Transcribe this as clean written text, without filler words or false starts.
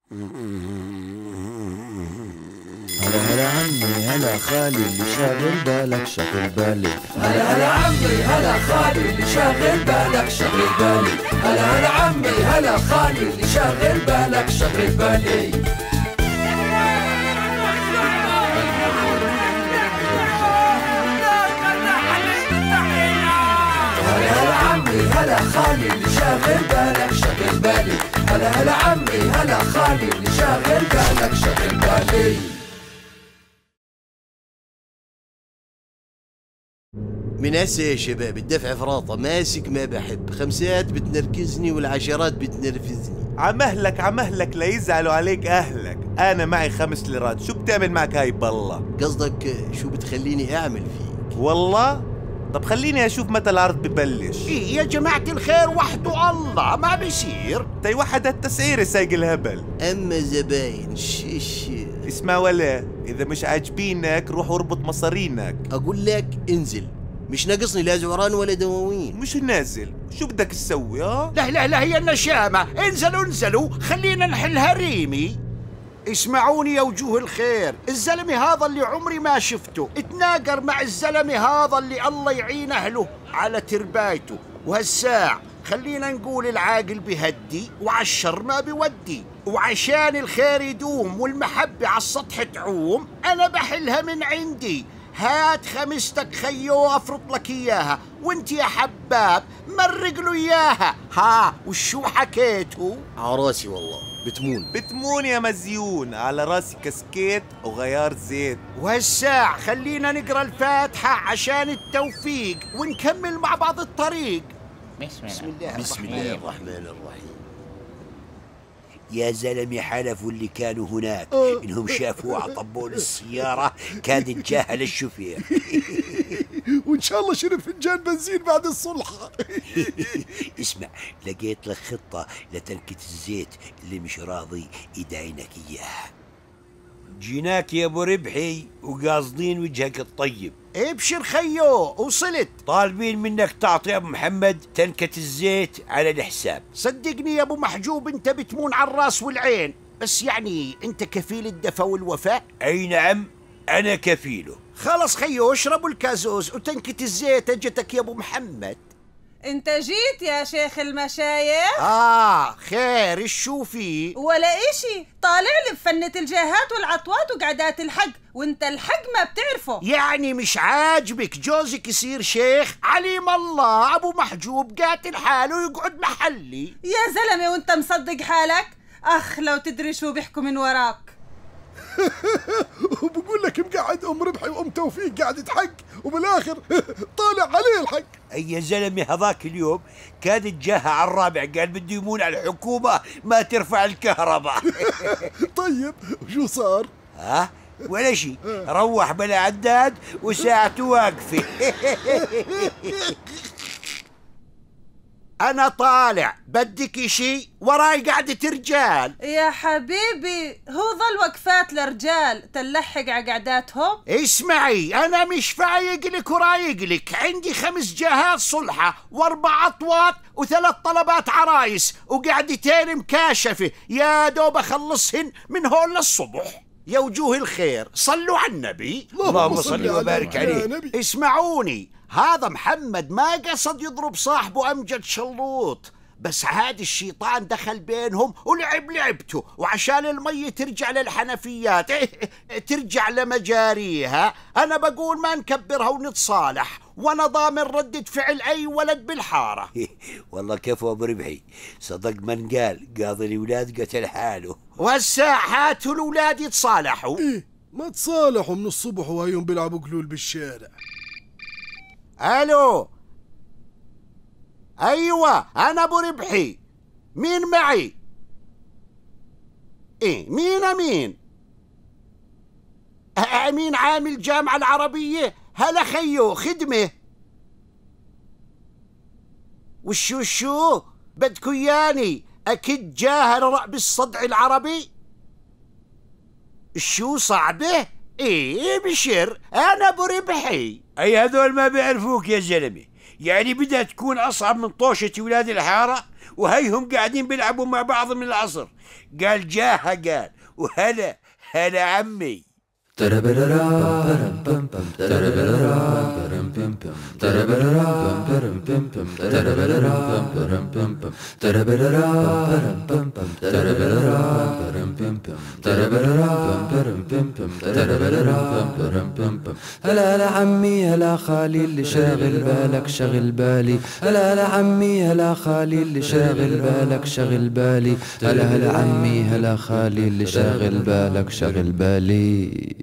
هلا هلا عمي هلا خالي اللي شاغل بالك شاغل بالي. هلا هلا عمي هلا خالي اللي شاغل بالك شاغل بالي. هلا هلا عمي هلا خالي اللي شاغل بالك شاغل بالي. هلا هلا عمي هلا خالي اللي شاغل بالك شاغل بالي. هلا هلا عمي هلا خالي اللي شاغل بالك شاغل بالي. من هسه يا شباب الدفع فراطة ماسك ما بحب، خمسات بتنركزني والعشرات بتنرفزني. عمهلك عمهلك لا يزعلوا عليك أهلك، أنا معي 5 ليرات، شو بتعمل معك هاي بالله؟ قصدك شو بتخليني أعمل فيك؟ والله؟ طب خليني أشوف متى العرض ببلش. إيه يا جماعة الخير وحده الله ما بيصير. وحد التسعيرة سايق الهبل. أما زباين شش. اسمع ولا، إذا مش عاجبينك روح اربط مصارينك. أقول لك انزل، مش ناقصني لا زعران ولا دواوين. مش نازل، شو بدك تسوي ها؟ لا لا لا هي النشامة، انزلوا انزلوا خلينا نحلها ريمي. اسمعوني يا وجوه الخير، الزلمة هذا اللي عمري ما شفته اتناقر مع الزلمة هذا اللي الله يعين أهله على تربايته، وهالساع خلينا نقول العاقل بهدي وعالشر ما بودي، وعشان الخير يدوم والمحبة على السطح تعوم أنا بحلها من عندي. هات خمستك خيو افرط لك اياها، وانت يا حباب مرق له اياها. ها وشو حكيتوا؟ على راسي والله بتمون. بتمون يا مزيون، على راسي كسكيت وغيار زيت. وهالساع خلينا نقرا الفاتحة عشان التوفيق ونكمل مع بعض الطريق. بسم الله الرحمن الرحيم. يا زلمة حلفوا اللي كانوا هناك انهم شافوه عطبون السيارة كانت جاهة للشوفير. وان شاء الله شرب فنجان بنزين بعد الصلحة. اسمع، لقيت لك خطة لتركة الزيت اللي مش راضي يدعينك اياها. جيناك يا ابو ربحي وقاصدين وجهك الطيب. ابشر خيو وصلت. طالبين منك تعطي ابو محمد تنكة الزيت على الحساب. صدقني يا ابو محجوب انت بتمون على الراس والعين، بس يعني انت كفيل الدفا والوفاء؟ اي نعم انا كفيله. خلص خيو اشربوا الكازوز وتنكة الزيت اجتك يا ابو محمد. انت جيت يا شيخ المشايخ؟ خير شو في؟ ولا اشي، طالع لي بفنة الجاهات والعطوات وقعدات الحق، وانت الحق ما بتعرفه. يعني مش عاجبك جوزك يصير شيخ؟ عليم الله ابو محجوب قاتل حاله يقعد محلي. يا زلمة وانت مصدق حالك؟ اخ لو تدري شو بيحكوا من وراك. وبقول لك مقعد ام ربحي وام توفيق قاعدة حق، وبالاخر طالع عليه الحق. اي زلمه هذاك اليوم كانت جاها على الرابع قال بده يمون على الحكومه ما ترفع الكهرباء. طيب وشو صار؟ ها ولا شيء، روح بلا عداد وساعته واقفه. أنا طالع، بدك إشي؟ وراي قعدة رجال. يا حبيبي هو ظل وقفات لرجال تلحق على قعداتهم؟ اسمعي أنا مش فايق لك ورايق لك، عندي 5 جهات صلحة و4 أطوات و3 طلبات عرايس وقعدتين مكاشفة، يا دوب أخلصهن من هون للصبح. يا وجوه الخير صلوا على النبي. اللهم صل وبارك عليه. اسمعوني، هذا محمد ما قصد يضرب صاحبه أمجد شلوط، بس عاد الشيطان دخل بينهم ولعب لعبته، وعشان المية ترجع للحنفيات ترجع لمجاريها، أنا بقول ما نكبرها ونتصالح، وأنا ضامن ردة فعل أي ولد بالحارة. والله كفو أبو ربحي، صدق من قال قاضي الأولاد قتل حاله. والساعة هاتوا الأولاد يتصالحوا. ما تصالحوا من الصبح وهيهم بيلعبوا قلول بالشارع. الو ايوه انا ابو ربحي، مين معي؟ مين امين عامل جامعة العربية. هلا خيو خدمة. وشو بدكو ياني اكيد جاهر بالصدع العربي؟ شو صعبة؟ بشر انا ابو ربحي. اي هذول ما بيعرفوك يا زلمه، يعني بدها تكون أصعب من طوشة ولاد الحارة، وهيهم قاعدين بيلعبوا مع بعض من العصر. قال جاها قال، وهلا هلا عمي. هلا هلا عمي هلا خالي اللي شاغل بالك شاغل بالي. هلا هلا عمي هلا خالي اللي شاغل بالك شاغل بالي. هلا هلا عمي هلا خالي اللي شاغل بالك شاغل بالي.